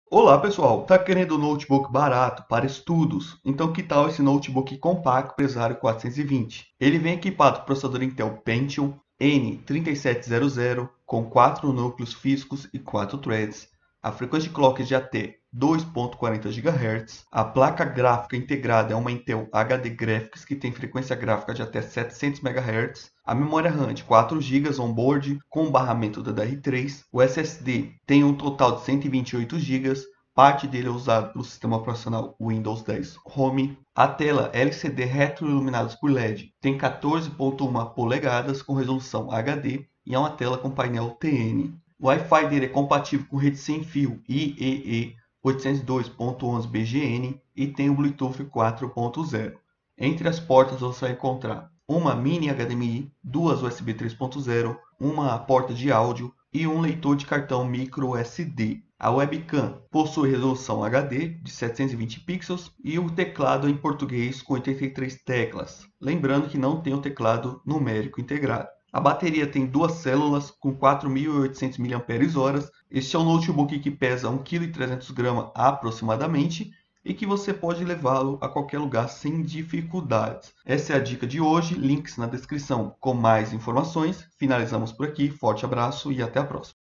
Olá pessoal, tá querendo um notebook barato para estudos? Então que tal esse notebook compacto Presario 420? Ele vem equipado com processador Intel Pentium N3700 com 4 núcleos físicos e 4 threads. A frequência de clock é de até 2.40 GHz. A placa gráfica integrada é uma Intel HD Graphics que tem frequência gráfica de até 700 MHz. A memória RAM de 4 GB onboard com barramento DDR3. O SSD tem um total de 128 GB. Parte dele é usado pelo sistema operacional Windows 10 Home. A tela LCD retroiluminados por LED tem 14.1 polegadas com resolução HD e é uma tela com painel TN. O Wi-Fi dele é compatível com rede sem fio IEE 802.11bgn e tem o Bluetooth 4.0. Entre as portas você vai encontrar uma mini HDMI, duas USB 3.0, uma porta de áudio e um leitor de cartão micro SD. A webcam possui resolução HD de 720 pixels e o teclado em português com 83 teclas. Lembrando que não tem o teclado numérico integrado. A bateria tem duas células com 4.800 mAh. Este é um notebook que pesa 1,3 kg aproximadamente e que você pode levá-lo a qualquer lugar sem dificuldades. Essa é a dica de hoje, links na descrição com mais informações. Finalizamos por aqui, forte abraço e até a próxima.